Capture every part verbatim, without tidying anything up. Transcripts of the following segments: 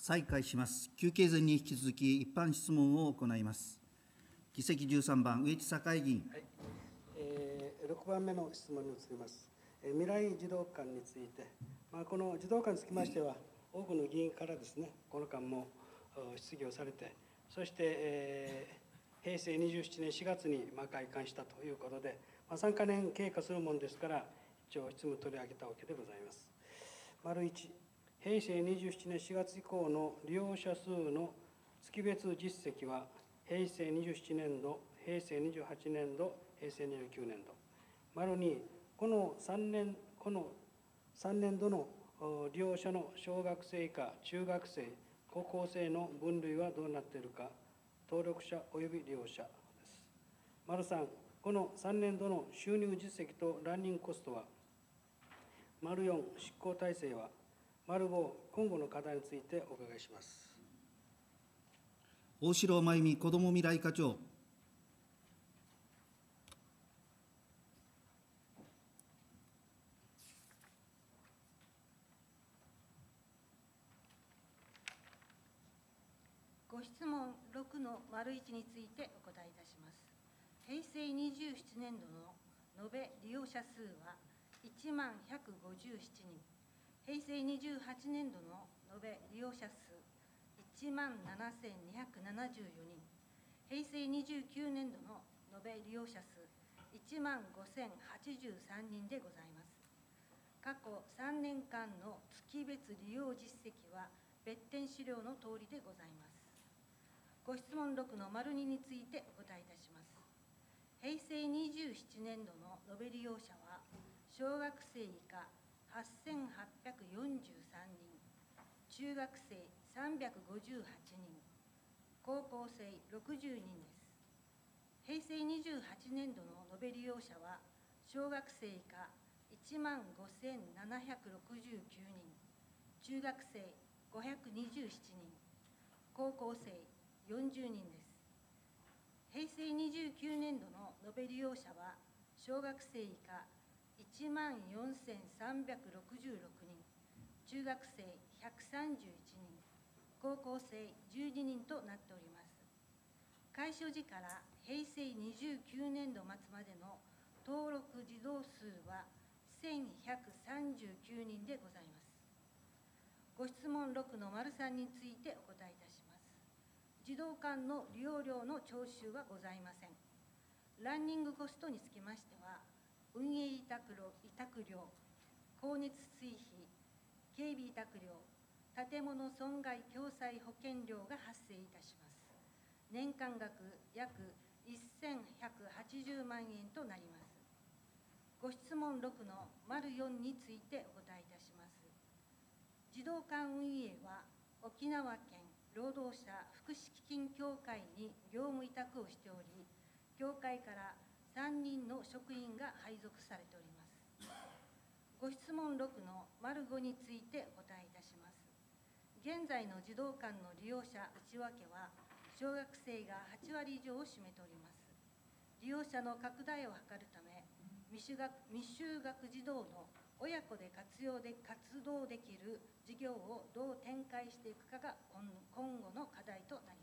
再開します。休憩前に引き続き一般質問を行います。議席じゅうさんばん、上地栄議員。 はい、えー、ろくばんめの質問に移ります。えー、未来児童館について、まあ、この児童館につきましては、多くの議員からですね、この間も質疑をされて、そして、えー、へいせいにじゅうななねんしがつにまあ開館したということで、まあ、さんかねん経過するものですから、一応、質問を取り上げたわけでございます。丸いち、へいせいにじゅうななねんしがつ以降の利用者数の月別実績は、へいせいにじゅうななねんど、へいせいにじゅうはちねんど、へいせいにじゅうきゅうねんど。丸に、このさんねん、このさんねんどの利用者の小学生以下、中学生、高校生の分類はどうなっているか、登録者及び利用者です。丸さん、このさんねんどの収入実績とランニングコストは、丸よん、執行体制は、丸ご、今後の課題についてお伺いします。 大城真由美こども未来課長。 ご質問ろくの丸いちについてお答えいたします。へいせいにじゅうななねんどの延べ利用者数はいちまんひゃくごじゅうななにん、へいせいにじゅうはちねんどの延べ利用者数いちまんななせんにひゃくななじゅうよにん、へいせいにじゅうきゅうねんどの延べ利用者数いちまんごせんはちじゅうさんにんでございます。過去さんねんかんの月別利用実績は別典資料のとおりでございます。ご質問ろくの丸にについてお答えいたします。へいせいにじゅうななねんどの延べ利用者は、小学生以下はっせんはっぴゃくよんじゅうさんにん、中学生さんびゃくごじゅうはちにん、高校生ろくじゅうにんです。へいせいにじゅうはちねんどの延べ利用者は、小学生以下いちまんごせんななひゃくろくじゅうきゅうにん、中学生ごひゃくにじゅうななにん、高校生よんじゅうにんです。へいせいにじゅうきゅうねんどの延べ利用者は、小学生以下いちまんよんせんさんびゃくろくじゅうろくにん、中学生ひゃくさんじゅういちにん、高校生じゅうににんとなっております。開所時からへいせいにじゅうきゅうねんど末までの登録児童数はせんひゃくさんじゅうきゅうにんでございます。ご質問ろくの丸さんについてお答えいたします。児童館の利用料の徴収はございません。ランニングコストにつきましては、運営委託料、委託料、光熱水費、警備委託料、建物損害共済保険料が発生いたします。年間額約せんひゃくはちじゅうまんえんとなります。ご質問ろくの丸よんについてお答えいたします。児童館運営は沖縄県労働者福祉基金協会に業務委託をしており、協会からさんにんの職員が配属されております。ご質問ろくの丸ごについてお答えいたします。現在の児童館の利用者内訳は、小学生がはちわり以上を占めております。利用者の拡大を図るため、未就学、未就学児童の親子で活用で活動できる事業をどう展開していくかが今後の課題となります。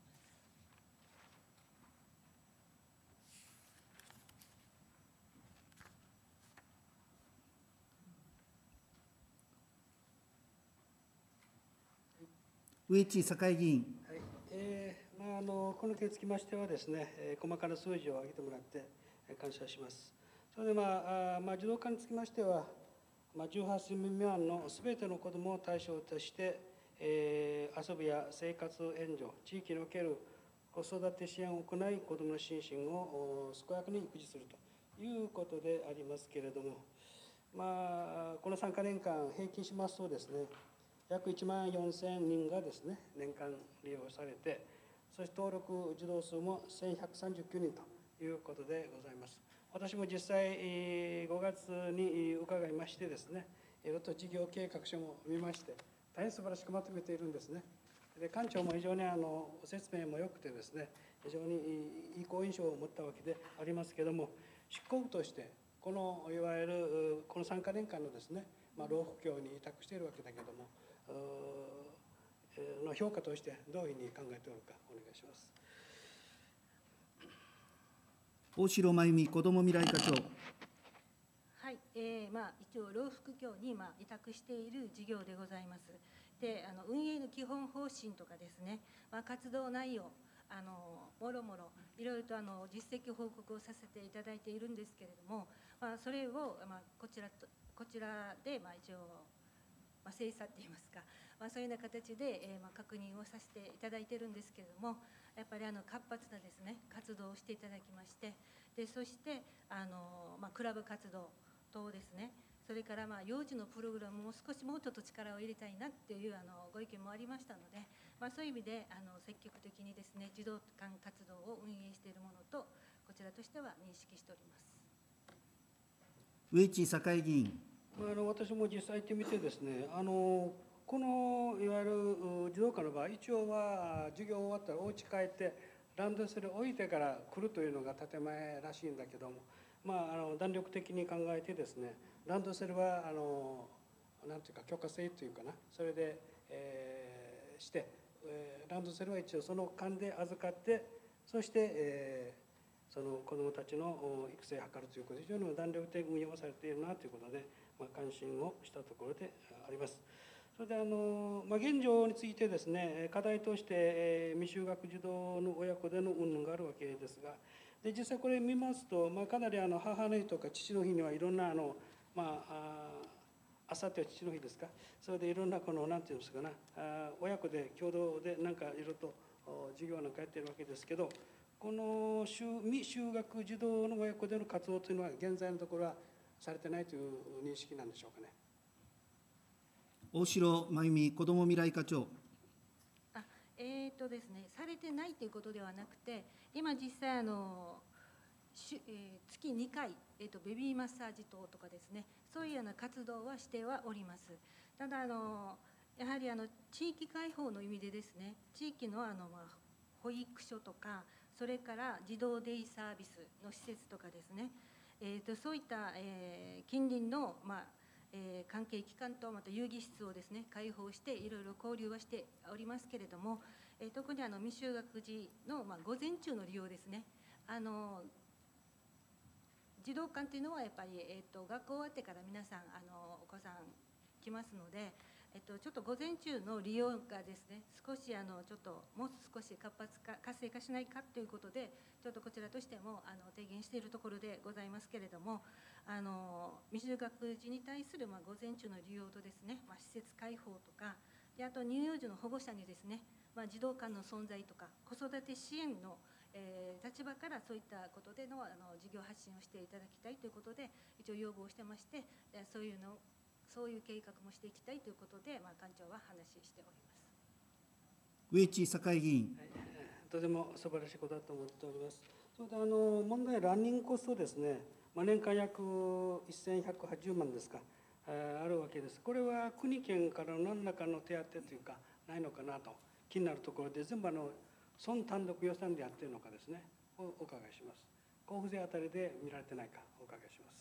上地栄議員。 はい、えーまあ、あのこの件につきましてはですね、えー、細かな数字を挙げてもらって感謝します。それで、まああまあ、児童館につきましては、まあ、じゅうはっさい未満のすべての子どもを対象として、えー、遊びや生活援助、地域における子育て支援を行い、子どもの心身を健やかに育児するということでありますけれども、まあ、このさんかねんかん平均しますとですね、約いちまんよんせんにんがですね、年間利用されて、そして登録児童数もせんひゃくさんじゅうきゅうにんということでございます。私も実際ごがつに伺いましてですね、いろいろと事業計画書も見まして、大変素晴らしくまとめているんですね。で、館長も非常にあの説明も良くてですね、非常にいい好印象を持ったわけでありますけれども、執行部としてこのいわゆるこのさんかねんかんのですね、まあ、労福協に委託しているわけだけども、 の評価としてどういうふうに考えておるかお願いします。 大城真由美子ども未来課長。 はい、えーまあ、一応、老福協に、まあ、委託している事業でございます。で、あの運営の基本方針とかですね、まあ、活動内容、あのもろもろ、いろいろとあの実績報告をさせていただいているんですけれども、まあ、それを、まあ、こちらとこちらで、まあ、一応、まあ、精査っていいますか、まあ、そういうような形で、えーまあ、確認をさせていただいているんですけれども、やっぱりあの活発なですね、活動をしていただきまして、でそしてあの、まあ、クラブ活動等ですね、それからまあ幼児のプログラムも少しもうちょっと力を入れたいなっていうあのご意見もありましたので、まあ、そういう意味であの積極的にですね、児童館活動を運営しているものと、こちらとしては認識しております。 上地栄議員。 あの私も実際行ってみてですね、あのこのいわゆる児童館の場合、一応は授業終わったらお家帰ってランドセル置いてから来るというのが建前らしいんだけども、まあ、あの弾力的に考えてですね、ランドセルはあのなんていうか許可制というかな、それで、えー、して、えー、ランドセルは一応その間で預かって、そして、えー、その子どもたちの育成を図るということで、非常に弾力的に運用されているなということで、まあ、関心をしたところであります。それであの、まあ、現状についてですね、課題として、えー、未就学児童の親子での云々があるわけですが、で実際これ見ますと、まあ、かなりあの母の日とか父の日にはいろんなあの、まあ、あさっては父の日ですか、それでいろんなこの何て言うんですかな、あ親子で共同でなんかいろいろと授業なんかやってるわけですけど、この未就学児童の親子での活動というのは現在のところはされてないという認識なんでしょうかね。 大城真由美子ども未来課長。 あえーとですね、されてないということではなくて、今実際あの、しえー、月にかい、えーと、ベビーマッサージ等とかですね、そういうような活動はしてはおります。ただあのやはりあの地域開放の意味でですね、地域のあの、まあ、保育所とか、それから児童デイサービスの施設とかですね、えーと、そういった、えー、近隣の、まあえー、関係機関とまた遊戯室をですね開放していろいろ交流はしておりますけれども、えー、特にあの未就学児の、まあ、午前中の利用ですね、あの児童館というのはやっぱり、えー、と学校終わってから皆さんあのお子さん来ますので、えっと、ちょっと午前中の利用がですね、少しあのちょっともう少し活発化活性化しないかということで、ちょっとこちらとしてもあの提言しているところでございますけれども、あの未就学児に対するまあ午前中の利用とですね、まあ、施設開放とかで、あと乳幼児の保護者にですね、まあ、児童館の存在とか子育て支援の、えー、立場からそういったことでのあの事業発信をしていただきたいということで一応要望してまして、そういうのそういう計画もしていきたいということで、まあ、館長は話しております。 上地栄議員。 はい、とても素晴らしいことだと思っております。それであの問題、ランニングコストですね、まあ、年間約せんひゃくはちじゅうまんですか、あるわけです。これは国県からの何らかの手当というかないのかなと気になるところで、全部あの村単独予算でやっているのかですね、をお伺いします。交付税あたりで見られてないかお伺いします。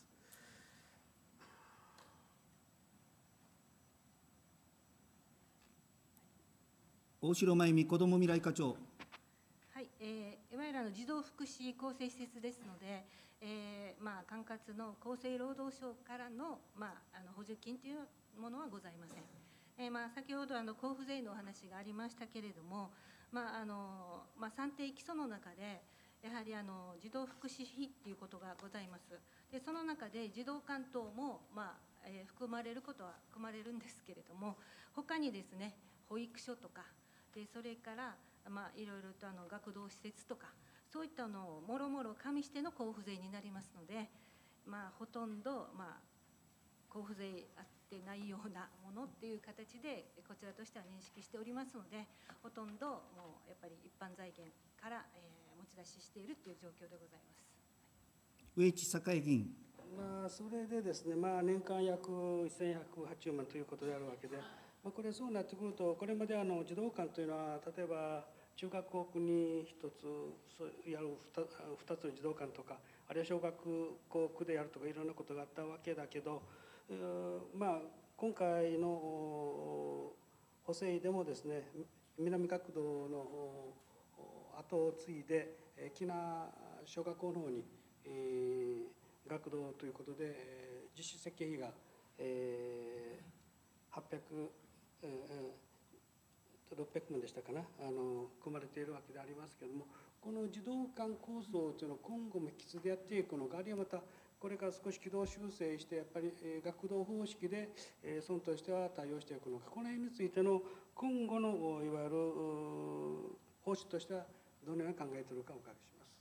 大城真由美子ども未来課長。 はい、えー、いわゆるあの児童福祉厚生施設ですので、えーまあ、管轄の厚生労働省からの、まあ、あの補助金というものはございません。えーまあ、先ほどあの交付税のお話がありましたけれども、まああのまあ、算定基礎の中でやはりあの児童福祉費ということがございます。でその中で児童館等も、まあえー、含まれることは含まれるんですけれども、他にですね保育所とかで、それから、まあ、いろいろとあの学童施設とかそういったのをもろもろ加味しての交付税になりますので、まあ、ほとんど、まあ、交付税あってないようなものっていう形でこちらとしては認識しておりますので、ほとんどもうやっぱり一般財源から、えー、持ち出ししているという状況でございます。 上地栄議員。 まあ、それでですね、まあ、年間約せんひゃくはちじゅうまんということであるわけで、まあ、これそうなってくると、これまであの児童館というのは、例えば中学校区に一つやるふたつの児童館とか、あるいは小学校区でやるとかいろんなことがあったわけだけど、まあ、今回の補補正でもですね、南学童の後を継いで、喜納小学校の方に、えー、学童ということで、えー、実施設計費が、えー、はっぴゃく、えー、ろっぴゃくまんでしたかな、あの組まれているわけでありますけれども、この児童館構想というのを今後も引き継いでやっていくのか、あるいはまたこれから少し軌道修正して、やっぱり学童方式で村としては対応していくのか、この辺についての今後のいわゆる方針としては、どのように考えているかお伺いします。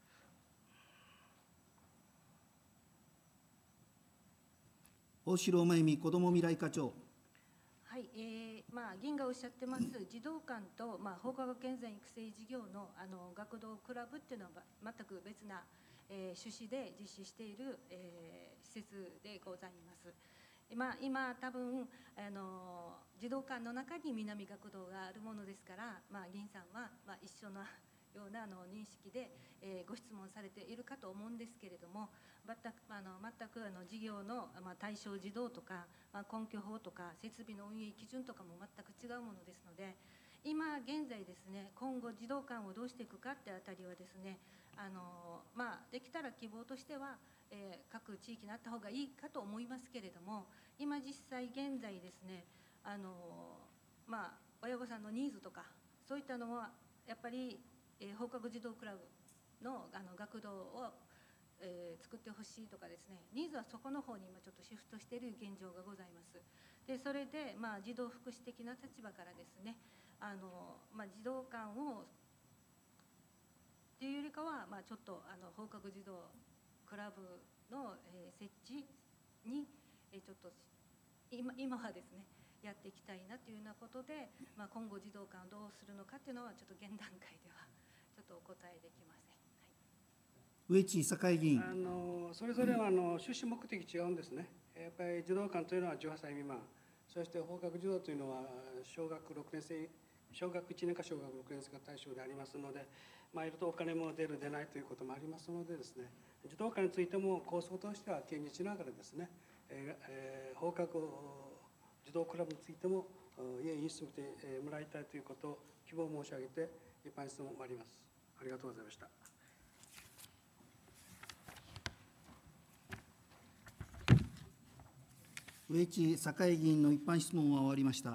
大城真由美子ども未来課長。 はい、えーまあ、議員がおっしゃってます児童館と、まあ、放課後健全育成事業のあの学童クラブっていうのは全く別な、えー、趣旨で実施している、えー、施設でございます。まあ、今多分あの児童館の中に南学童があるものですから、まあ、議員さんは、まあ、一緒なようなあの認識で、えー、ご質問されているかと思うんですけれども、全くあの全くあの事業の、まあ、対象児童とか、まあ、根拠法とか設備の運営基準とかも全く違うものですので、今現在ですね、今後児童館をどうしていくかってあたりはですね、あのまあ、できたら希望としては、えー、各地域にあった方がいいかと思いますけれども、今実際現在ですね、あのまあ、親御さんのニーズとかそういったのはやっぱり、えー、放課後児童クラブのあの学童を、えー、作ってほしいとかですね、ニーズはそこの方に今ちょっとシフトしている現状がございます。でそれで、まあ、児童福祉的な立場からですね、あの、まあ、児童館をっていうよりかは、まあ、ちょっとあの放課後児童クラブの、えー、設置に、えー、ちょっと今今はですねやっていきたいなというようなことで、まあ、今後児童館をどうするのかというのはちょっと現段階ではちょっとお答えできません。 上地栄議員。 あのそれぞれはあの趣旨目的違うんですね。やっぱり児童館というのはじゅうはっさい未満、そして放課後児童というのは小学ろくねん生、小学いちねんか小学ろくねん生が対象でありますので、まあ、いるとお金も出る出ないということもありますのでですね、児童館についても構想としては堅持しながらですね、えーえー、放課後児童クラブについても家に進めてもらいたいということを希望申し上げて一般質問を終わります。ありがとうございました。 上地栄議員の一般質問は終わりました。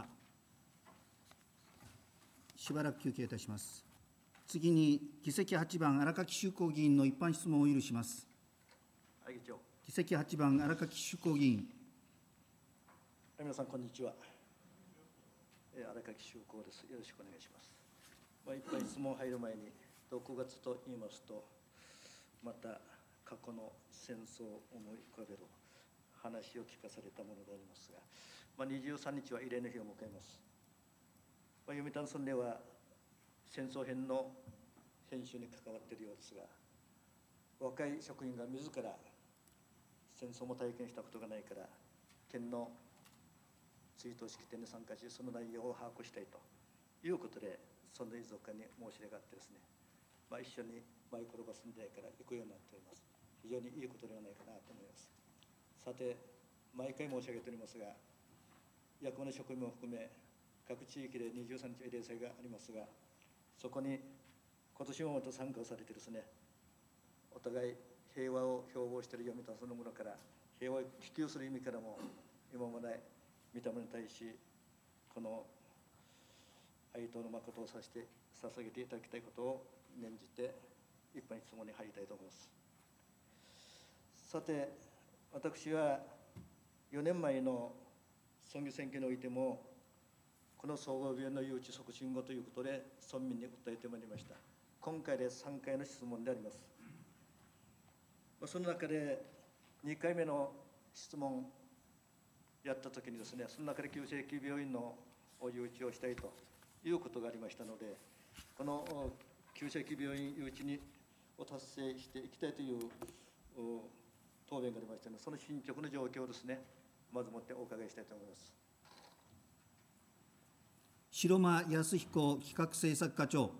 しばらく休憩いたします。次に議席はちばん荒垣秀光議員の一般質問を許します。 議長。 議席はちばん荒垣秀光議員。 皆さんこんにちは。荒垣秀光です。よろしくお願いします。まあ、いっぱい質問入る前にろくがつと言いますと、また過去の戦争を思い浮かべる話を聞かされたものでありますが、まあ、にじゅうさんにちは慰霊の日を迎えます。まあ、読谷村では戦争編の編集に関わっているようですが、若い職員が自ら戦争も体験したことがないから県の追悼式典に参加し、その内容を把握したいということで村の遺族課に申し出があってですね、まあ、一緒にマイクロバスでから行くようになっております。非常にいいことではないかなと思います。さて、毎回申し上げておりますが、役場の職員も含め各地域でにじゅうさんにち慰霊祭がありますが、そこに今年もまた参加をされてですね、お互い平和を標榜している読谷そのものから、平和を希求する意味からも、今まで御霊に対し、この哀悼の誠をさせて捧げていただきたいことを念じて、一般質問に入りたいと思います。さて、私はよねんまえの村議選挙においても、この総合病院の誘致促進後ということで村民に訴えてまいりました。今回でさんかいの質問であります。その中でにかいめの質問やったときにですね、その中で急性期病院の誘致をしたいということがありましたので、この急性期病院誘致にを達成していきたいという答弁がありましたので、その進捗の状況をですね、まずもってお伺いしたいと思います。 城間康彦企画政策課長。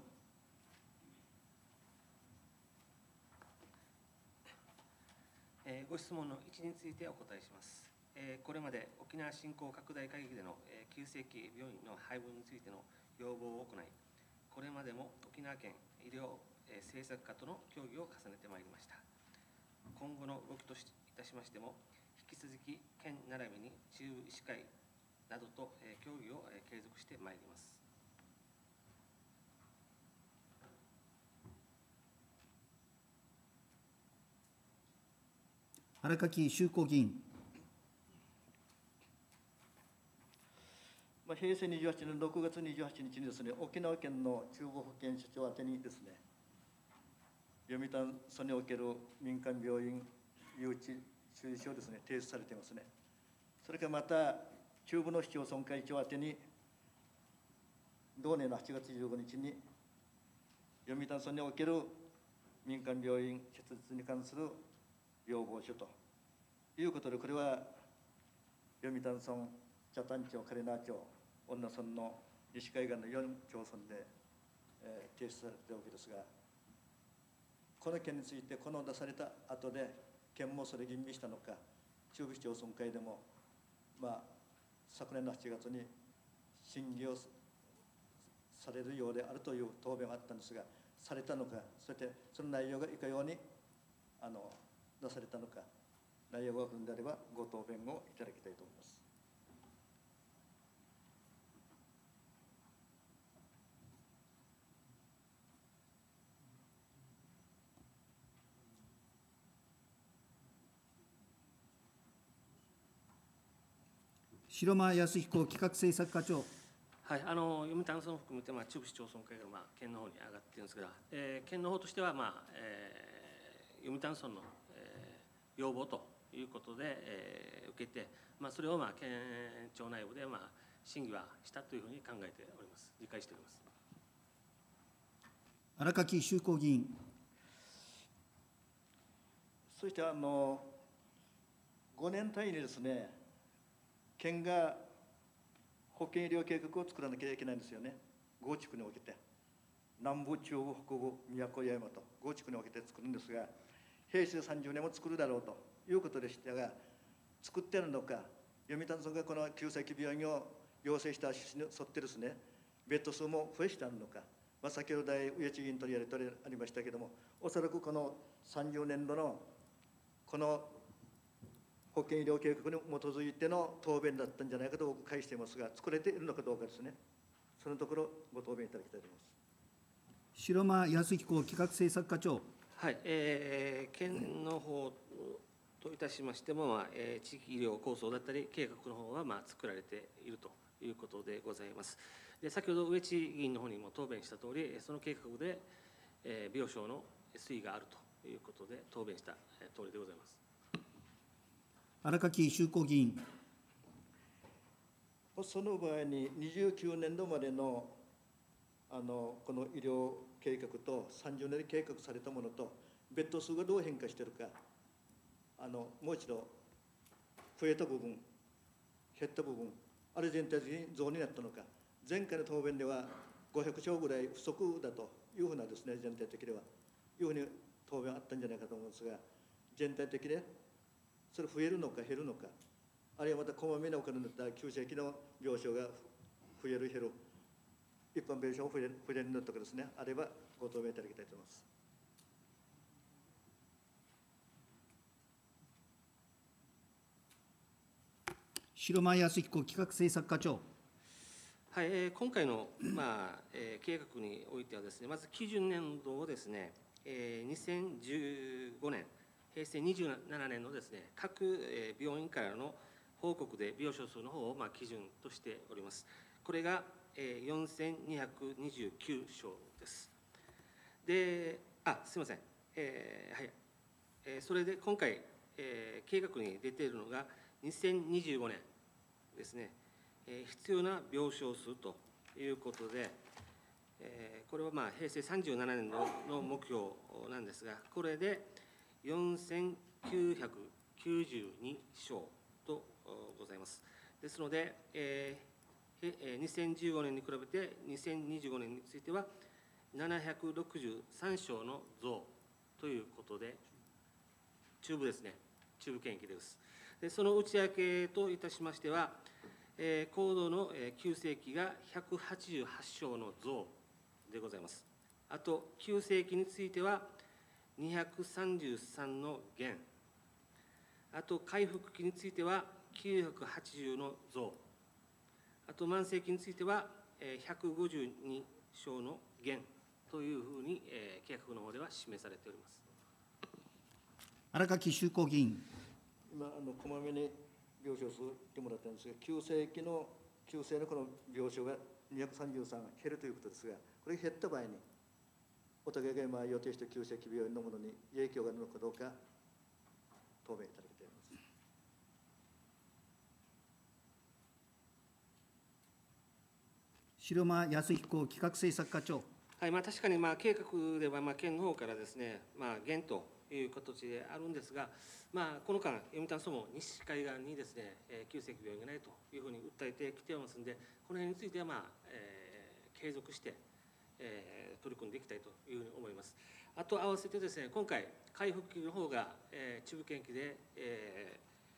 えー、ご質問のいちについてお答えします。 えーこれまで沖縄振興拡大会議での、えー急性期病院の配分についての要望を行い、これまでも沖縄県医療、えー政策課との協議を重ねてまいりました。今後の動きとしいたしましても、引き続き県並びに中部医師会などと、えー協議を、えー継続してまいります。 荒垣秀子議員。 まあ、平成にじゅうはちねんろくがつにじゅうはちにちにですね、沖縄県の中部保健所長宛てにですね、読谷村における民間病院誘致注意書をですね、提出されていますね。それからまた、中部の市町村会長宛てに、同年のはちがつじゅうごにちに、読谷村における民間病院設立に関する要望書ということで、これは読谷村、北谷町、嘉手納町、恩納村の西海岸のよん町村で、えー、提出されているわけですが、この件について、この出された後で、県もそれ吟味したのか、中部市町村会でも、まあ、昨年のはちがつに審議をされるようであるという答弁があったんですが、されたのか、そしてその内容がいかようにあの出されたのか、内容が分かるのであれば、ご答弁をいただきたいと思います。 城間康彦企画政策課長。 はい、あの読谷村を含めて、まあ、中部市町村会が、まあ、県の方に上がっているんですが、えー、県の方としては、まあえー、読谷村の、えー、要望ということで、えー、受けて、まあ、それを、まあ、県庁内部で、まあ、審議はしたというふうに考えております。理解しております。 荒垣秀子議員。 そしてあのごねん単位にですね、県が保健医療計画を作らなきゃいけないんですよね。ご地区におけて、南部、中部、北部、宮古、八重山とご地区におけて作るんですが、平成さんじゅうねんも作るだろうということでしたが、作ってるのか、読谷村がこの急性期病院を要請した趣旨に沿ってですね、ベッド数も増やしてあるのか、まあ、先ほど大上地議員とやり取りありましたけれども、おそらくこのさんじゅうねんどのこの保健医療計画に基づいての答弁だったんじゃないかと僕、返していますが、作れているのかどうかですね、そのところ、ご答弁いただきたいと思います。 城間康彦企画政策課長。 はい、えー、県の方といたしましても、まあえー、地域医療構想だったり、計画の方はまあ作られているということでございます。で先ほど、上地議員の方にも答弁したとおり、その計画で、えー、病床の推移があるということで、答弁したとおりでございます。 荒垣秀子議員。 その場合ににじゅうきゅうねんどまでのあのこの医療計画とさんじゅうねんで計画されたものとベッド数がどう変化しているか、あのもう一度増えた部分、減った部分、あれ全体的に増になったのか、前回の答弁ではごひゃくちょうぐらい不足だというふうなですね、全体的ではいうふうに答弁あったんじゃないかと思うんですが、全体的でそれ増えるのか減るのか、あるいはまたこまめなお金になった急性期の病床が増える減る、一般病床を増える増えるのとかですね、あればご答弁いただきたいと思います。 城間康彦企画政策課長。 はい、えー、今回の、まあえー、計画においてはですね、まず基準年度をですね、えー、にせんじゅうごねん、平成にじゅうななねんのですね、各、えー、病院からの報告で病床数の方を、まあ、基準としております。これが、えー、よんせんにひゃくにじゅうきゅうしょうです。で、あ、すみません。えー、はい。えー、それで今回、えー、計画に出ているのがにせんにじゅうごねんですね。えー、必要な病床数ということで、えー、これはまあ平成さんじゅうななねん度の目標なんですが、これでよんせんきゅうひゃくきゅうじゅうにしょうとございます。ですので、えー、にせんじゅうごねんに比べてにせんにじゅうごねんについてはななひゃくろくじゅうさんしょうの増ということで、中部ですね、中部圏域です。 でその内訳といたしましては、えー、高度の、えー、急性期がひゃくはちじゅうはち床の増でございます。あと、急性期については、にひゃくさんじゅうさんの減。あと、回復期については、きゅうひゃくはちじゅうの増。あと、慢性期については、えー、ひゃくごじゅうに床の減というふうに、えー、契約の方では示されております。 荒垣秀光議員。 今、あのこまめに病床数言ってもらったんですが、急性期の、急性のこの病床がにひゃくさんじゅうさん減るということですが、これが減った場合に、お互いが今予定した急性期病院のものに影響があるのかどうか、答弁いただきたいと思います。 城間康彦企画政策課長。 はい、まあ、確かにまあ計画ではまあ県の方からですね、まあ、減という形であるんですが、まあ、この間、読谷そも西海岸にですね、えー、急性期病院がないというふうに訴えてきてますので、この辺については、まあえー、継続して、えー、取り組んでいきたいというふうに思います。あと合わせてですね、今回、回復期の方が、えー、中部県期で、え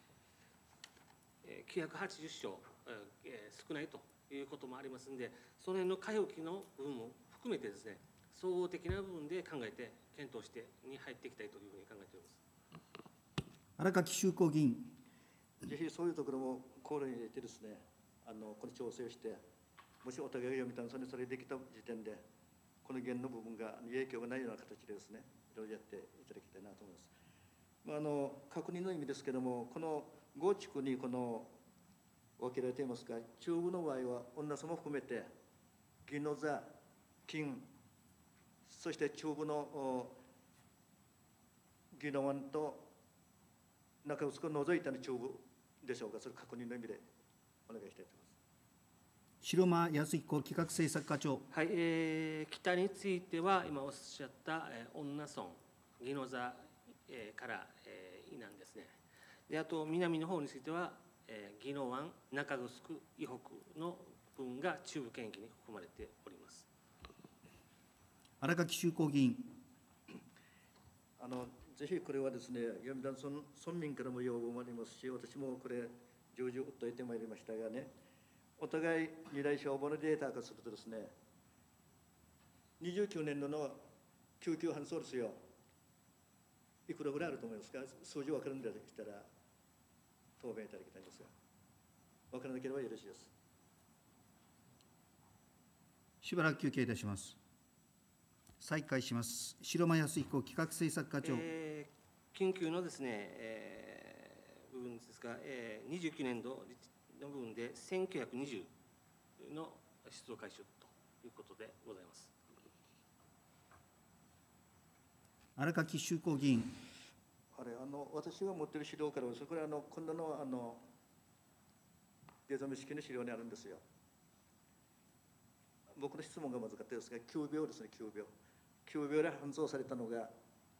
ー、きゅうひゃくはちじゅう床、えー、少ないということもありますので、その辺の回復期の部分も含めてですね、総合的な部分で考えて、検討してに入っていきたいというふうに考えております。 荒垣秀光議員。 ぜひそういうところも考慮に入れてですね、あのこの調整をして、もしお互いが読みたんそれそれできた時点で、この減の部分が影響がないような形でですね、いろいろやっていただきたいなと思います。まあ、あの確認の意味ですけれども、このご地区にこの分けられていますが、中部の場合は女様も含めて、宜野座、金、そして中部の宜野湾と中臼を除いたの中部でしょうか、それ確認の意味でお願いしたいと思います。 城間康彦企画政策課長。 はい、えー、北については、今おっしゃった、えー、恩納村、宜野座、えー、から、えー、以南ですね。で、あと南の方については、えー、宜野湾、中城、以北の分が中部県域に含まれております。 荒垣秀光議員。 あのぜひこれはですね、読谷村村民からも要望もありますし、私もこれ、重々訴えてまいりましたがね、お互い二大消防のデータ化するとですね、にじゅうきゅうねん度の救急搬送ですよ、いくらぐらいあると思いますか、数字分かるんでしたら、答弁いただきたいんですが、分からなければよろしいです。 しばらく休憩いたします。再開します。城間康彦企画政策課長。 えー、緊急のですね、えー、部分ですが、えー、にじゅうきゅうねん度の部分でせんきゅうひゃくにじゅうの出動回収ということでございます。 荒垣秀光議員。 あれ、あの私が持っている資料からは、そこらあの今度のあのデザメ式の資料にあるんですよ。僕の質問がまずかったですが、きゅうびょうですね、きゅうびょう。きゅうびょうで搬送されたのが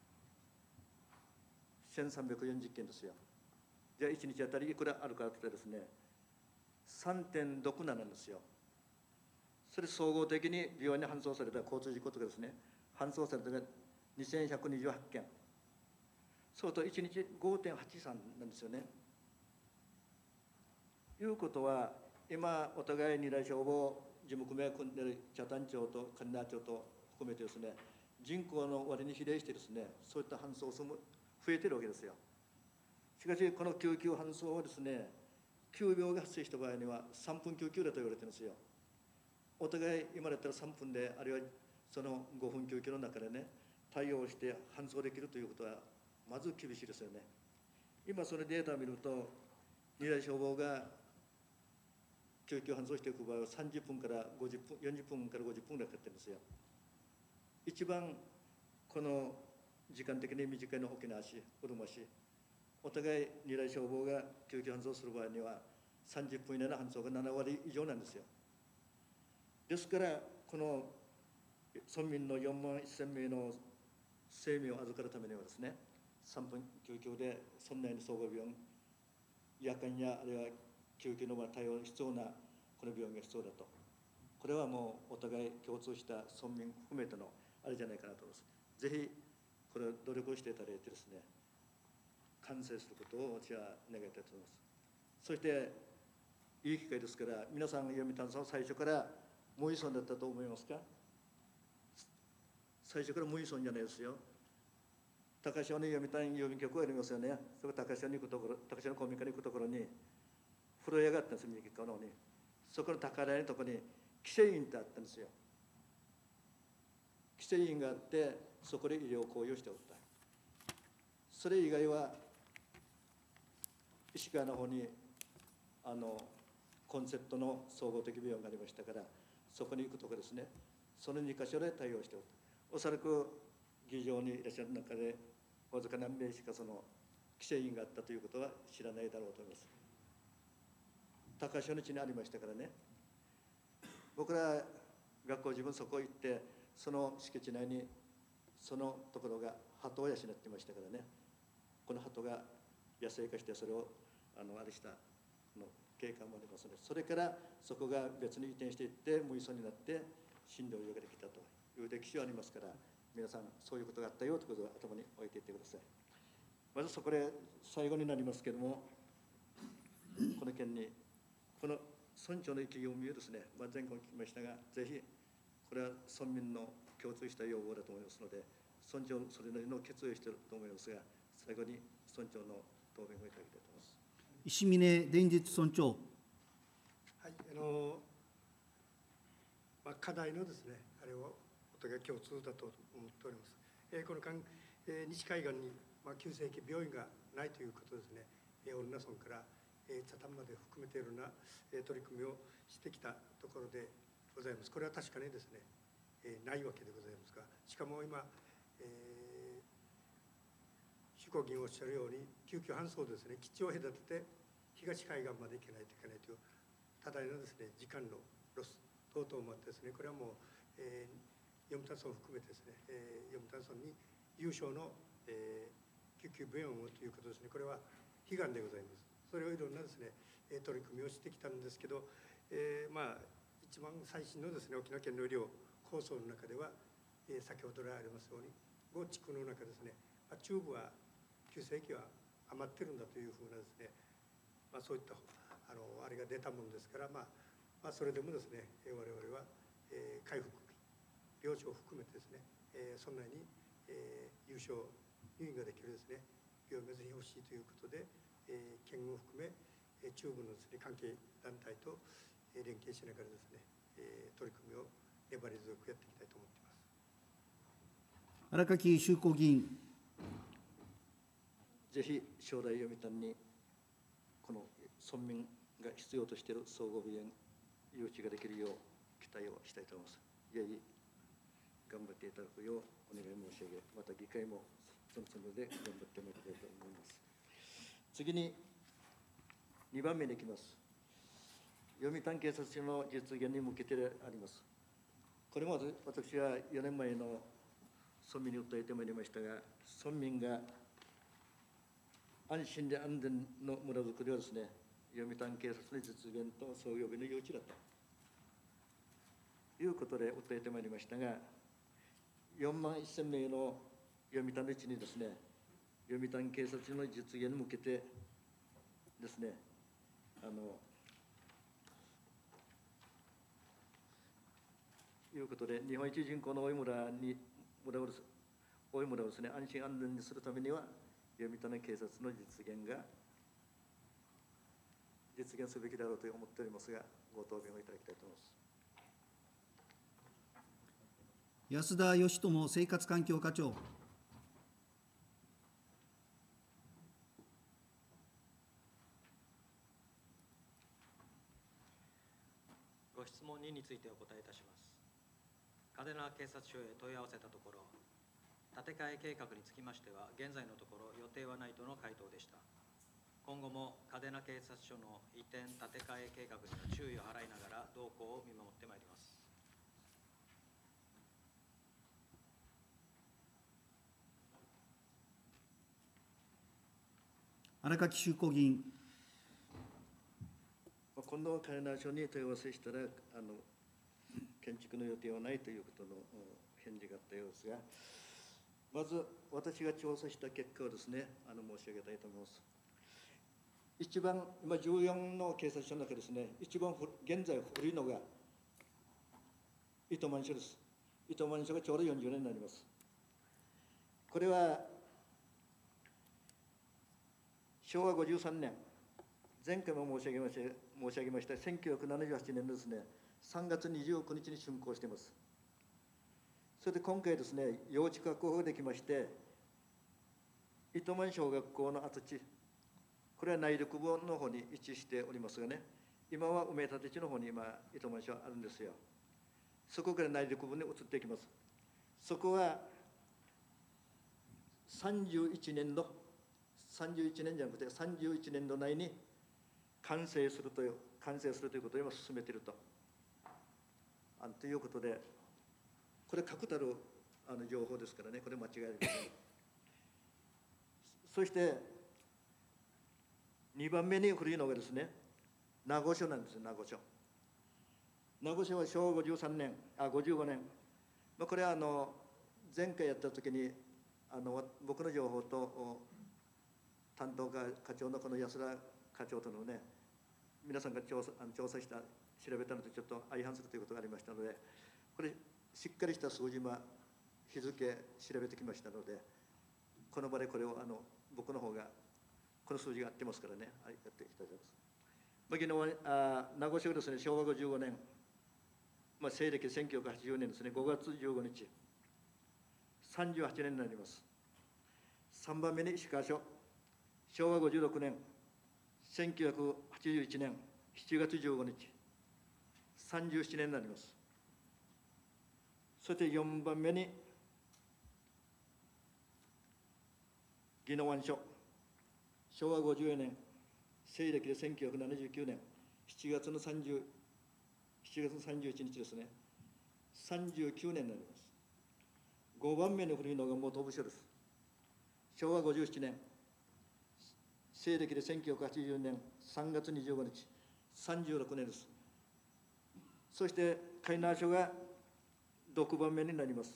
せんさんびゃくよんじゅっけんですよ。じゃあいちにちあたりいくらあるかというとですね、さんてんろくなな なんですよ。それ総合的に病院に搬送された交通事故とかですね、搬送されたのがにせんひゃくにじゅうはちけん。そうといちにち ごてんはちさん なんですよね。いうことは、今お互いに来消防事務組合を組んでいる北谷町と神奈川町と含めてですね、人口の割に比例してですね、そういった搬送数も増えているわけですよ。しかし、この救急搬送はですね、きゅうびょうが発生した場合にはさんぷん救急だと言われてるんですよ。お互い今だったらさんぷんで、あるいはそのごふん救急の中でね、対応して搬送できるということは、まず厳しいですよね。今、そのデータを見ると、二大消防が救急搬送していく場合はさんじゅっぷんからごじゅっぷん、よんじゅっぷんからごじゅっぷんぐらいかかってるんですよ。一番この時間的に短いのは沖縄市、うるま市。お互い二大消防が救急搬送する場合にはさんじゅっぷん以内の搬送がななわり以上なんですよ。ですから、この村民のよんまんせんめいの生命を預かるためにはですね、さんぷん救急で村内の総合病院、夜間やあるいは救急の対応に必要なこの病院が必要だと。これはもうお互い共通した村民含めてのあれじゃないかなと思います。ぜひこれを努力をしていただいてですね、 完成することを私は願いたいと思います。そしていい機会ですから、皆さん読谷村は最初から無依存だったと思いますか？最初から無依存じゃないですよ。高潮に読谷郵便局がありますよね。そこ高潮に行くところ、高潮の公民館に行くところに風呂屋があったんですよ、右側の方に。そこの高台のところに規制院ってあったんですよ。規制院があって、そこで医療行為をしておった。それ以外は石川の方にあのコンセプトの総合的病院がありましたから、そこに行くところですね。そのに箇所で対応しておった。おそらく議場にいらっしゃる中でわずか何名しかその規制院があったということは知らないだろうと思います。高潮の地にありましたからね。僕ら学校自分そこ行って、その敷地内にそのところが鳩を養っていましたからね。この鳩が野生化して、それをあのあれしたの経過もありますので、それからそこが別に移転していって無依存になって診療医ができたという歴史はありますから、皆さんそういうことがあったよということを頭に置いていってください。まずそこで最後になりますけれども、この件にこの村長の意気込みをですね、まあ、前回聞きましたが、ぜひこれは村民の共通した要望だと思いますので、村長それなりの決意をしていると思いますが、最後に村長の答弁をいただきたいと思います。 石嶺伝実村長。 はい、あのまあ、課題のですね、あれをお互い共通だと思っております。えー、この間、えー、西海岸に、まあ、急性期病院がないということですね、えー、オルナ村からえー、茶炭まで含めているような、えー、取り組みをしてきたところでございます。これは確かにですね、えー、ないわけでございますが、しかも今、えー、主公議員おっしゃるように、救急搬送ですね、基地を隔てて東海岸まで行けないといけないという多大なですね、時間のロス等々もあってですね、これはもう、えー、読谷村を含めてですね、えー、読谷村に有償の、えー、救急病院をということですね、これは悲願でございます。それをいろんなですね、取り組みをしてきたんですけど、えー、まあ一番最新のですね、沖縄県の医療構想の中では、えー、先ほど来ありますように、ご地区の中ですね、まあ、中部は急性期は余ってるんだというふうなですね、まあ、そういったあのあれが出たものですから、まあ、まあそれでもですね、我々は、えー、回復病床を含めてですね、えー、そんなに、えー、有償入院ができるですね、病院がぜひ欲しいということで、えー、県を含め、えー、中部のですね、関係団体と、えー、連携しながらですね、えー、取り組みを粘り強くやっていきたいと思っています。 荒垣秀子議員。 ぜひ将来読谷にこの村民が必要としている総合病院誘致ができるよう期待をしたいと思います。ぜひ頑張っていただくようお願い申し上げ、また議会もそのつもりで頑張ってまいりたいと思います。次ににばんめに行きます。読谷警察署の実現に向けてであります。これも私はよねんまえの村民に訴えてまいりましたが、村民が安心で安全の村づくりはですね、読谷警察の実現と創業日の誘致だということで訴えてまいりましたが、よんまんせんめいの読谷の地にですね、読谷警察の実現に向けてですね、あのいうことで、日本一人口の多い村に村を多い村をですね、安心安全にするためには、読谷警察の実現が実現すべきだろうと思っておりますが、ご答弁をいただきたいと思います。 安田義智生活環境課長。 ご質問にについてお答えいたします。嘉手納警察署へ問い合わせたところ、建て替え計画につきましては、現在のところ予定はないとの回答でした。今後も嘉手納警察署の移転建て替え計画には注意を払いながら動向を見守ってまいります。 荒垣秀子議員。 今度、嘉手納署に問い合わせしたら、あの建築の予定はないということの返事があったようですが、 まず私が調査した結果をですね、あの申し上げたいと思います。一番、今じゅうよんの警察署の中ですね、一番現在古いのが糸満署です。糸満署がちょうどよんじゅうねんになります。これはしょうわごじゅうさんねん、前回も申し上げました申し上げましたせんきゅうひゃくななじゅうはちねんのですね、さんがつにじゅうくにちに竣工しています。それで今回ですね、用地確保ができまして、糸満小学校の跡地、これは内陸部の方に位置しておりますがね、今は埋め立て地の方に今、糸満市はあるんですよ。そこから内陸部に移っていきます。そこはさんじゅういちねんど、さんじゅういちねんじゃなくてさんじゅういちねんど内に完成するという、完成するということを今進めていると。あということで、これ確たるあの情報ですからね、これ間違いありません。そしてにばんめに古いのがですね、名護署なんですよ、名護署。名護署はしょうわごじゅうさんねん、あ、ごじゅうごねん。まあ、これはあの前回やったときにあの僕の情報と担当課課長のこの安田課長とのね、皆さんが調査あの調査した調べたのとちょっと相反するということがありましたので、これしっかりした数字も日付調べてきましたので、この場でこれをあの僕の方がこの数字が合ってますからね、はい、やっていきたいと思います。まあ、昨日は名護市がですね、しょうわごじゅうごねん、まあ、西暦せんきゅうひゃくはちじゅうねんですね、ごがつじゅうごにち、さんじゅうはちねんになります。さんばんめに石川署、しょうわごじゅうろくねん、せんきゅうひゃくはちじゅういちねんしちがつじゅうごにち、さんじゅうななねんになります。そしてよんばんめに宜野湾署、しょうわごじゅうよねん、西暦でせんきゅうひゃくななじゅうきゅうねんしちがつのさんじゅう、しちがつのさんじゅういちにちですね、さんじゅうきゅうねんになります。ごばんめに古いのが元部署です。しょうわごじゅうななねん、西暦でせんきゅうひゃくはちじゅうねんさんがつにじゅうごにち、さんじゅうろくねんです。そして海南署がろくばんめになります。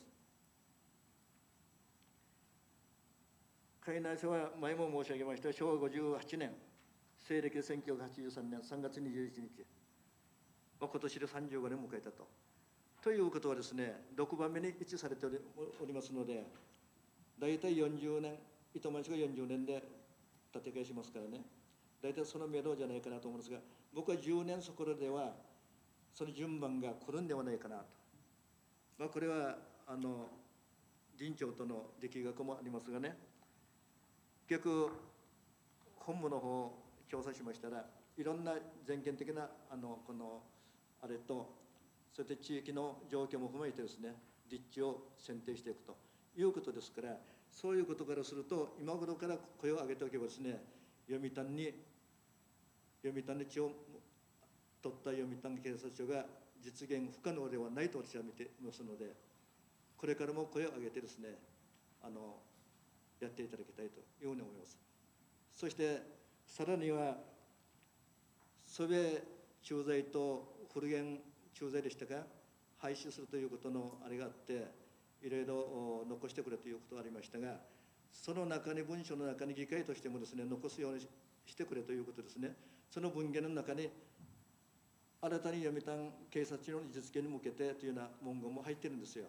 海南署は前も申し上げましたしょうわごじゅうはちねん、西暦せんきゅうひゃくはちじゅうさんねんさんがつにじゅういちにち、まあ、今年でさんじゅうごねんを迎えたと。ということはですね、ろくばんめに位置されておりおりますので、大体よんじゅうねん、糸満市がよんじゅうねんで建て替えしますからね、大体その目処じゃないかなと思うんですが、僕はじゅうねんそこらではその順番が来るんではないかなと。まあ、これはあの林長との力学もありますがね、逆本部の方を調査しましたら、いろんな全県的なあのこのあれと、そして地域の状況も踏まえてですね、立地を選定していくということですから、そういうことからすると、今頃から声を上げておけばですね、読谷に読谷地を取った読谷警察署が実現不可能ではないと私は見ていますので、これからも声を上げてですね、あのやっていただきたいというふうに思います。そしてさらには租米駐在と古源駐在でしたが廃止するということのあれがあって、いろいろ残してくれということがありましたが、その中に文書の中に議会としてもですね、残すようにしてくれということですね。その文言の中に新たに読谷警察署の実現に向けてというような文言も入ってるんですよ。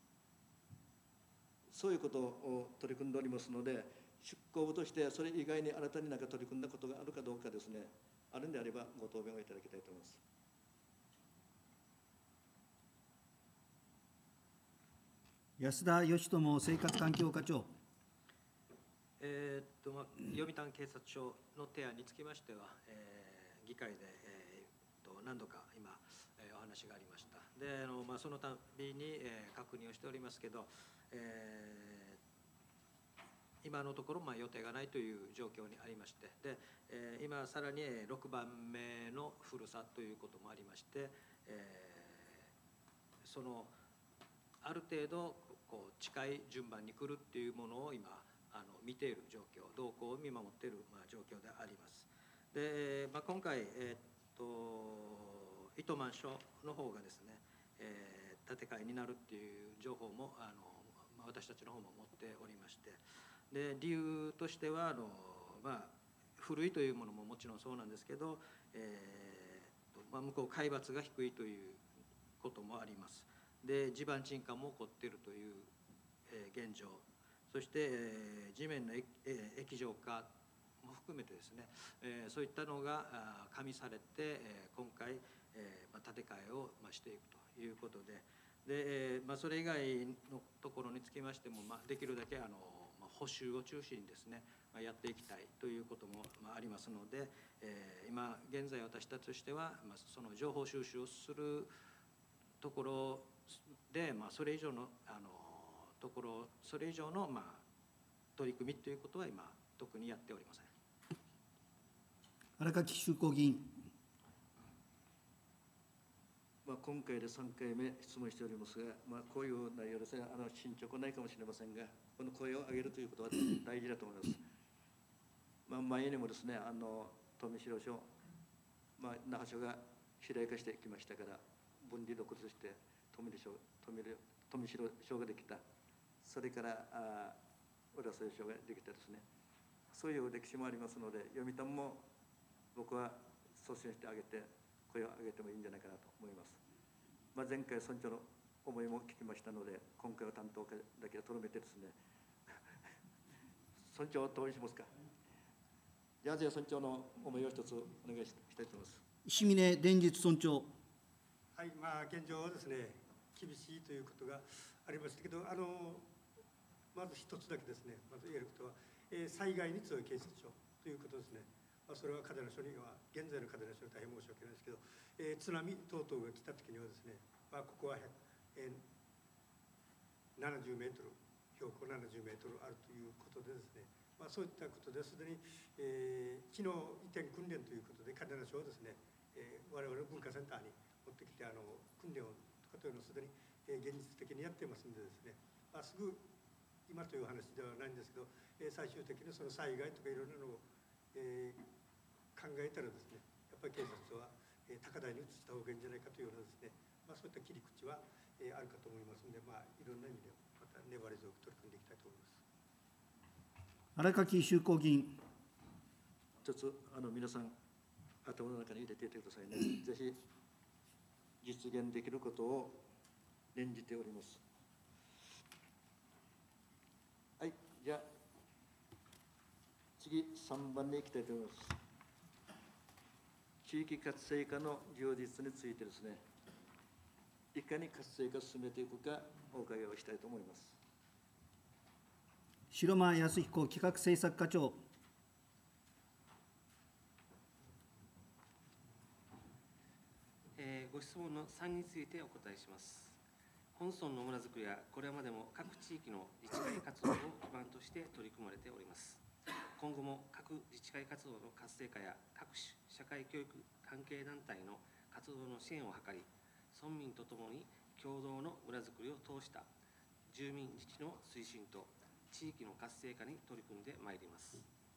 そういうことを取り組んでおりますので、出向部としてそれ以外に新たに何か取り組んだことがあるかどうかですね、あるんであればご答弁をいただきたいと思います。 安田義智生活環境課長。 えーっとまあ、読谷警察署の提案につきましては、えー議会で、えー、と何度か今、えーお話がありました。であの、まあ、そのたびに、えー確認をしておりますけど、えー今のところ、まあ、予定がないという状況にありまして、で、えー今さらにろくばんめの古さということもありまして、えーそのある程度こう近い順番に来るっていうものを今あの見ている状況、動向を見守っている、まあ、状況であります。で、まあ、今回、えー、っと糸満署の方がですね、えー、建て替えになるっていう情報もあの、 私たちの方も持っておりまして、で理由としてはあの、まあ、古いというものももちろんそうなんですけど、えーまあ、向こう海抜が低いということもあります。で地盤沈下も起こっているという、えー、現状、そして、えー、地面の、えー、液状化も含めてですね、えー、そういったのが加味されて、えー、今回、えーまあ、建て替えを、まあ、していくということで、で、えーまあ、それ以外のところにつきましても、まあ、できるだけあの、まあ、補修を中心にですね、まあ、やっていきたいということも、まあ、ありますので、えー、今現在私たちとしては、まあ、その情報収集をするところで、まあ、それ以上のあのところそれ以上の、まあ、取り組みということは今特にやっておりません。 荒垣秀光議員。 まあ、今回でさんかいめ質問しておりますが、まあ、こういう内容ですね、あの進捗ないかもしれませんが、この声を上げるということは大事だと思います。まあ、前にもですね、あの富城署、まあ、那覇署が肥大化してきましたから、分離独立して富城署、富城署ができた、それからあ小田添署ができたですね、そういう歴史もありますので、読谷も僕は率先してあげて、声を上げてもいいんじゃないかなと思います。まあ、前回村長の思いも聞きましたので、今回は担当課だけをとどめてですね村長を同意しますか。じゃあ、村長の思いを一つお願いしたいと思います。 石嶺伝実村長。 はい、まあ、現状はですね、厳しいということがありましたけど、あのまず一つだけですね、まず言えることは、えー、災害に強い警察署ということですね。まあ、それは嘉手納署には、現在の嘉手納署に大変申し訳ないですけど、えー、津波等々が来たときにはですね、まあ、ここは、えー、ななじゅうメートル、標高ななじゅうメートルあるということでですね、まあ、そういったことですでに、えー、機能移転訓練ということで、嘉手納署をですね、えー、我々の文化センターに持ってきて、あの訓練をとかというのをすでに、えー、現実的にやっていますのでですね、まあ、すぐ今という話ではないんですけど、えー、最終的にその災害とかいろいろなのを、えー、考えたらですね、やっぱり警察は、えー、高台に移した方がいいんじゃないかというようなですね、まあ、そういった切り口は、えー、あるかと思いますので、まあ、いろんな意味でまた粘り強く取り組んでいきたいと思います。 荒垣秀光議員。 一つあの皆さん頭の中に入れていてくださいね。ぜひ実現できることを念じております。はい、じゃあ次さんばんに行きたいと思います。地域活性化の充実についてですね、いかに活性化を進めていくかお伺いをしたいと思います。 城間康彦企画政策課長。 えー、ご質問のさんについてお答えします。本村の村づくりはこれまでも各地域の自治会活動を基盤として取り組まれております。今後も各自治会活動の活性化や各種社会教育関係団体の活動の支援を図り、村民とともに共同の村づくりを通した住民自治の推進と地域の活性化に取り組んでまいります。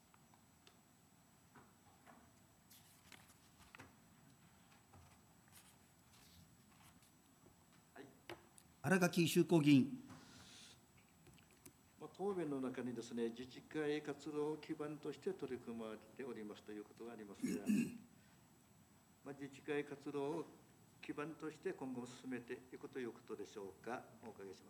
荒垣秀光議員。 答弁の中にですね、自治会活動を基盤として取り組まれておりますということがありますが、まあ、自治会活動を基盤として今後も進めていくということでしょうか、お伺いします。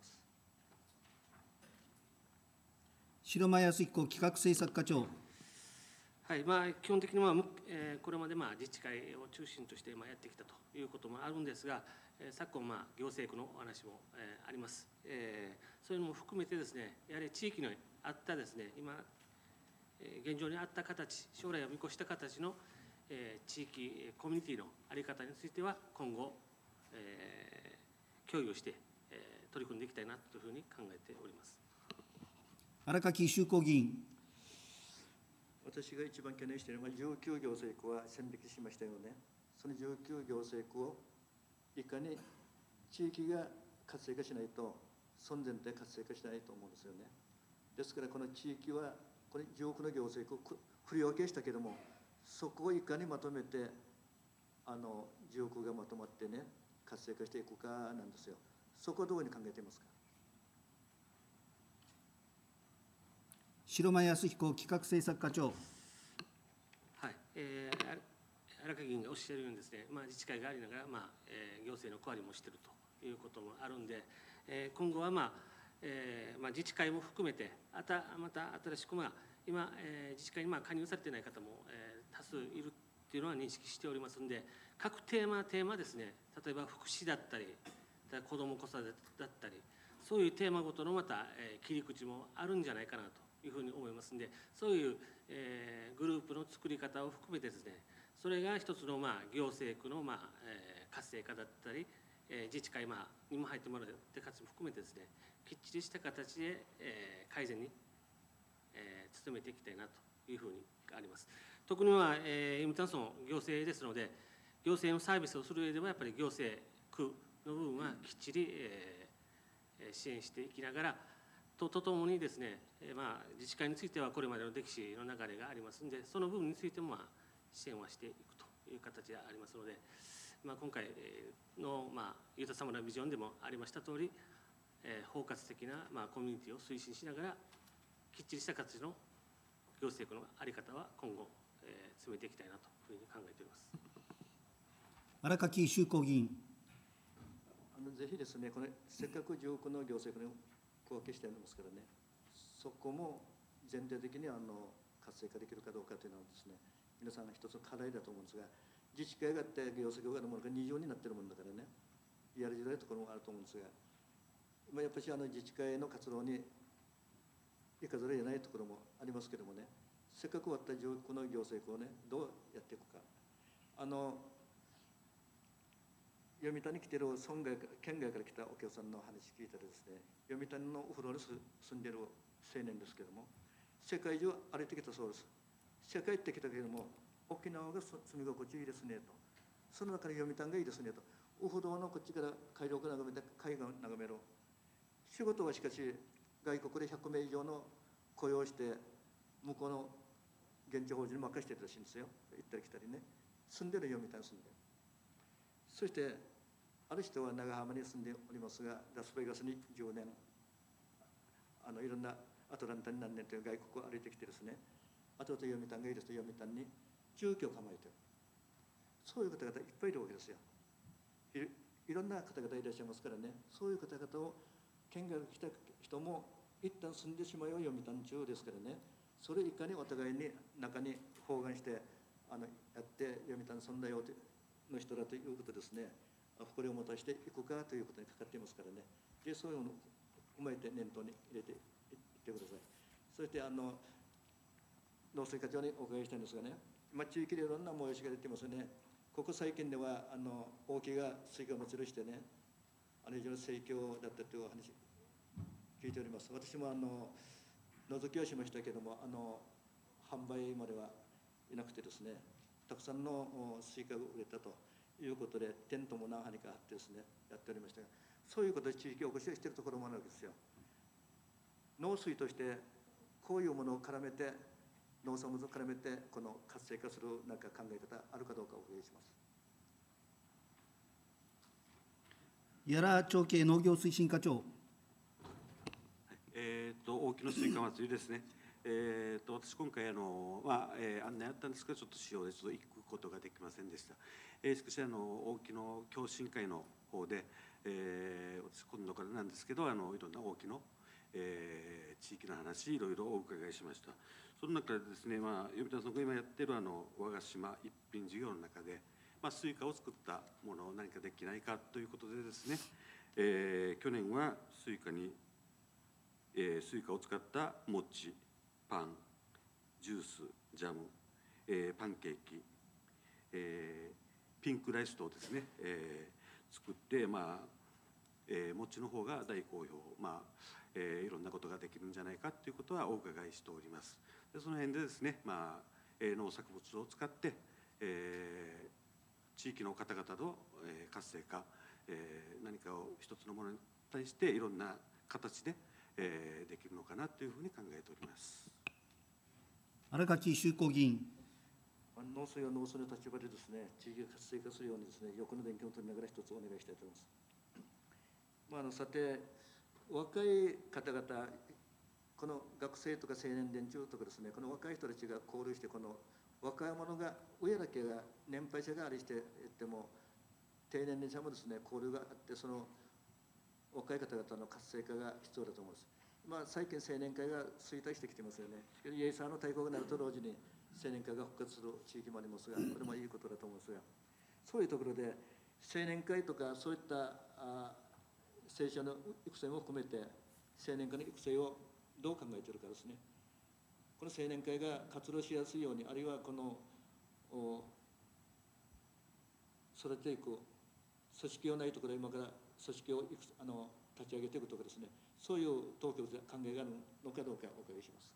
城間康彦企画政策課長。 はい、まあ、基本的には、えー、これまでまあ自治会を中心としてまあやってきたということもあるんですが、えー、昨今、まあ、行政区のお話も、えー、あります、えー。そういうのも含めてですね、やはり地域にあったですね、今、えー、現状にあった形、将来を見越した形の、えー、地域コミュニティの在り方については、今後、えー、共有して、えー、取り組んでいきたいなというふうに考えております。 荒垣秀光議員。 私が一番懸念しているのは、じゅうきゅう行政区は線引きしましたよね。そのじゅうきゅう行政区をいかに地域が活性化しないと、村全体活性化しないと思うんですよね。ですから、この地域は、これじゅうおくの行政区を振り分けしたけども、そこをいかにまとめて、あのじゅうおくがまとまってね、活性化していくかなんですよ。そこはどういうふうに考えていますか。 白間康彦企画政策課長。 はい、えー、荒川議員がおっしゃるようにですね、まあ、自治会がありながら、まあえー、行政の区割りもしているということもあるんで、えー、今後は、まあえーまあ、自治会も含めて、あたまた新しく、まあ、今、えー、自治会にまあ加入されていない方も、えー、多数いるというのは認識しておりますので、各テーマ、テーマですね、例えば福祉だったり、子ども子育てだったり、そういうテーマごとのまた、えー、切り口もあるんじゃないかなというふうに思いますので、そういう、えー、グループの作り方を含めてですね、それが一つの、まあ、行政区の、まあえー、活性化だったり、えー、自治会、まあ、にも入ってもらって活も含めてですね、きっちりした形で、えー、改善に、えー、努めていきたいなというふうにあります。特には、えー、読谷村行政ですので、行政のサービスをする上ではやっぱり行政区の部分はきっちり、えー、支援していきながらととともにですね、えーまあ、自治会についてはこれまでの歴史の流れがありますので、その部分についても、まあ、支援はしていくという形でありますので、まあ、今回の、まあ、ゆうた様のビジョンでもありましたとおり、えー、包括的な、まあ、コミュニティを推進しながら、きっちりした形の行政区の在り方は今後、えー、詰めていきたいなというふうに考えております。 荒垣秀子議員。 あのぜひですね、これせっかくじゅう区の行政区に区分けしてありますからね、そこも前提的にあの活性化できるかどうかというのはですね、皆さんが一つ課題だと思うんですが、自治会があって行政区があるものが二乗になっているものだからね、やりづらいところもあると思うんですが、まあ、やっぱりあの自治会の活動に行かざるを得ないところもありますけどもね、せっかく終わったじゅう区の行政区をね、どうやっていくか。あの読谷に来ている村外県外から来たお客さんの話聞いたらですね、読谷のお風呂に住んでいる青年ですけれども、世界中歩いてきたそうです。世界行ってきたけれども、沖縄が住み心地いいですねと、その中で読谷がいいですねと、お風呂のこっちから海陸を眺めて海岸を眺める。仕事はしかし外国でひゃくめい以上の雇用して向こうの現地法人に任せていたらしいんですよ。行ったり来たりね、住んでる読谷に住んでる。そしてある人は長浜に住んでおりますが、ラスベガスにじゅうねん、あのいろんなアトランタに何年という外国を歩いてきてですね、あとと読谷がいいですと読谷に住居を構えている、そういう方々いっぱいいるわけですよ。い, いろんな方々いらっしゃいますからね、そういう方々を県外から来た人も一旦住んでしまいは読谷中ですからね、それいかにお互いに中に包含してあのやって読谷そんなよの人だということですね、誇りを持たしていくかということにかかっていますからね、でそういうのを踏まえて念頭に入れていってください。そしてあの農水課長にお伺いしたいんですがね、今地域でいろんな催しが出ていますよね。ここ最近ではあの大木がスイカを祭りしてね、あの非常に盛況だったというお話聞いております。私もあの覗きはしましたけども、あの販売まではいなくてですね、たくさんのスイカが売れたということでテントも何張りかあってですねやっておりましたが、そういうことで地域おこしをしているところもあるわけですよ。農水としてこういうものを絡めて、農産物を絡めてこの活性化するなんか考え方あるかどうかお伺いします。 屋良町系農業推進課長。 えー、と大木のスイカ祭りですね、えー、と私今回あの、まあえー、案内あったんですけど、ちょっと使用でちょっと行くことができませんでした。えー、しかしあの大木の共進会の方で、えー、私今度からなんですけど、あのいろんな大木の、えー、地域の話いろいろお伺いしました。その中でですね、まあ、読谷さんが今やってるあの我が島一品事業の中で、まあ、スイカを作ったものを何かできないかということでですね、えー、去年はスイカにえー、スイカを使った餅、パン、ジュース、ジャム、えー、パンケーキ、えー、ピンクライス等ですね、えー、作って、まあえー、餅の方が大好評、まあえー、いろんなことができるんじゃないかということはお伺いしております。でその辺でですね、まあえー、農作物を使って、えー、地域の方々の、えー、活性化、えー、何かを一つのものに対していろんな形でえー、できるのかなというふうに考えております。 荒垣秀子議員。 農水は農水の立場でですね、地域が活性化するようにですね、横の電気を取りながら一つお願いしたいと思います。まあ、あのさて、若い方々、 この学生とか青年連中とかですね、この若い人たちが交流して、この若者が、親だけが、年配者がありしていっても、低年齢者もですね、交流があって、その若い方々の活性化が必要だと思います。まあ、最近、青年会が衰退してきてますよね。イエイサーの大国になると同時に、青年会が復活する地域もありますが、これもいいことだと思いますが、そういうところで、青年会とか、そういったあ青少の育成も含めて、青年会の育成をどう考えているかですね。この青年会が活動しやすいように、あるいはこの育てていく組織がないところで今から組織をあの立ち上げていくとかですね、そういう当局で考えがあるのかどうかお伺いします。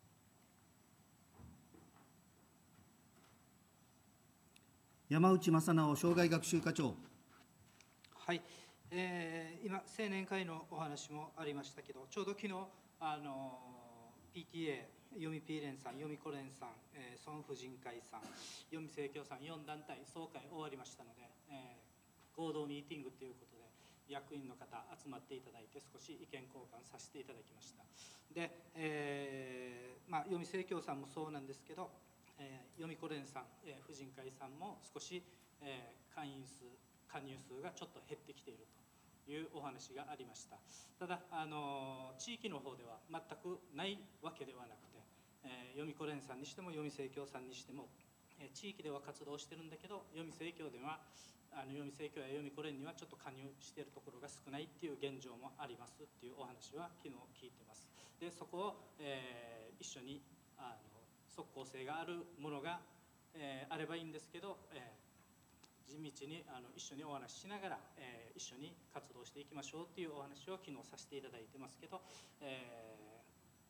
山内正直生涯学習課長。 はい、えー、今、青年会のお話もありましたけど、ちょうど昨日あの ピーティーエー、読み P 連さん、読みコレンさん、えー、孫婦人会さん、読み生協さん、よん団体総会終わりましたので、えー、合同ミーティングということで、役員の方集まっていただいて、少し意見交換させていただきました。で、えーまあ、読み生協さんもそうなんですけど、えー、読みコレンさん、えー、婦人会さんも少し、えー、会員数、加入数がちょっと減ってきているというお話がありました。ただ、あの地域の方では全くないわけではなくて、えー、読みコレンさんにしても読み生協さんにしても、えー、地域では活動してるんだけど、読み生協ではあの読み生協や読みコレンにはちょっと加入しているところが少ないっていう現状もありますっていうお話は昨日聞いてます。で、そこを、えー、一緒にあの即効性があるものが、えー、あればいいんですけど、えー、地道にあの一緒にお話ししながら、えー、一緒に活動していきましょうっていうお話を昨日させていただいてますけど、え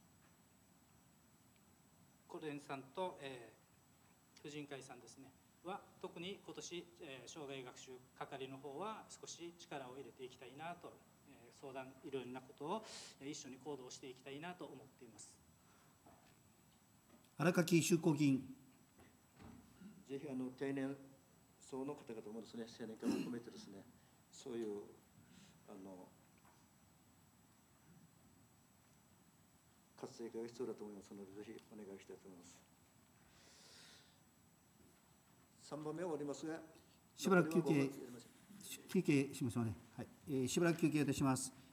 ー、コレンさんと、えー、婦人会さんですねは特に今年、えー、生涯学習係の方は少し力を入れていきたいなと、えー、相談いろいろなことを、えー、一緒に行動していきたいなと思っています。 荒垣執行議員。 ぜひあの定年層の方々もですね、青年会も含めてですね、そういうあの活性化が必要だと思いますので、ぜひお願いしたいと思います。さんばんめ終わりますが、 しばらく休憩、休憩しましょうね。はい、えー、しばらく休憩いたします。